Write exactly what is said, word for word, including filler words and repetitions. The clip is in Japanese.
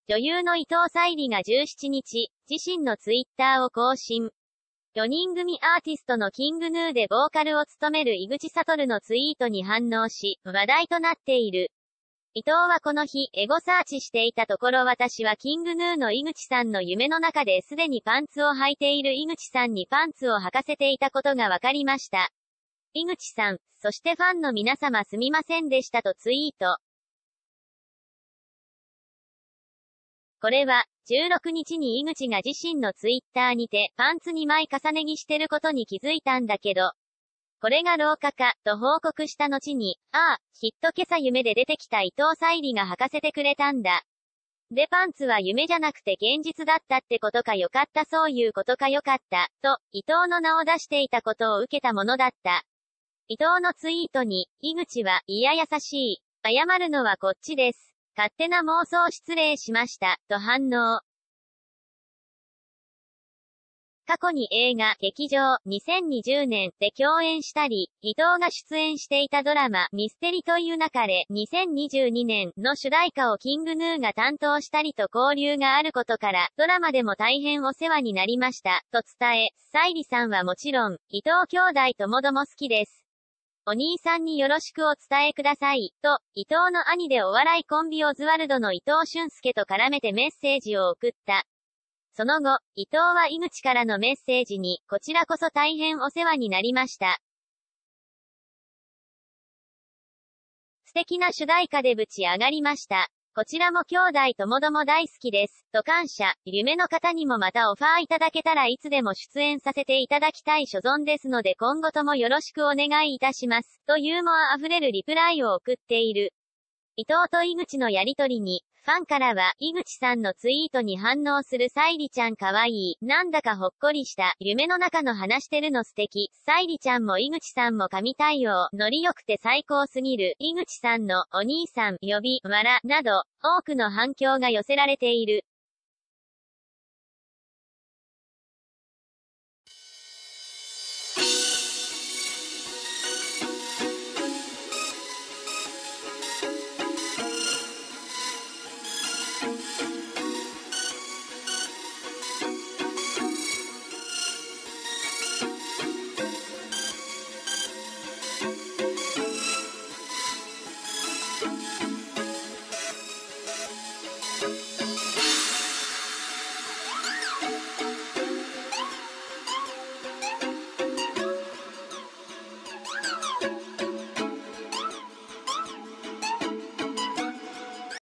女優の伊藤沙莉がじゅうしちにち、自身のツイッターを更新。よにん組アーティストのキングヌーでボーカルを務める井口悟のツイートに反応し、話題となっている。伊藤はこの日、エゴサーチしていたところ私はキングヌーの井口さんの夢の中ですでにパンツを履いている井口さんにパンツを履かせていたことが分かりました。井口さん、そしてファンの皆様すみませんでしたとツイート。これは、じゅうろくにちに井口が自身のツイッターにて、パンツにまい重ね着してることに気づいたんだけど、これが廊下か、と報告した後に、ああ、きっと今朝夢で出てきた伊藤沙莉が履かせてくれたんだ。でパンツは夢じゃなくて現実だったってことかよかったそういうことかよかった、と、伊藤の名を出していたことを受けたものだった。伊藤のツイートに、井口は、いや優しい。謝るのはこっちです。勝手な妄想失礼しました、と反応。過去に映画、劇場、にせんにじゅうねんで共演したり、伊藤が出演していたドラマ、ミステリという流れ、にせんにじゅうにねんの主題歌をキングヌーが担当したりと交流があることから、ドラマでも大変お世話になりました、と伝え、沙莉さんはもちろん、伊藤兄弟ともども好きです。お兄さんによろしくお伝えください、と、伊藤の兄でお笑いコンビオズワルドの伊藤俊介と絡めてメッセージを送った。その後、伊藤は井口からのメッセージに、こちらこそ大変お世話になりました。素敵な主題歌でぶち上がりました。こちらも兄弟ともども大好きです。と感謝。夢の方にもまたオファーいただけたらいつでも出演させていただきたい所存ですので今後ともよろしくお願いいたします。とユーモア溢れるリプライを送っている。伊藤と井口のやりとりに、ファンからは、井口さんのツイートに反応する沙莉ちゃんかわいい、なんだかほっこりした、夢の中の話してるの素敵、沙莉ちゃんも井口さんも神対応、ノリ良くて最高すぎる、井口さんの、お兄さん、呼び、わら、など、多くの反響が寄せられている。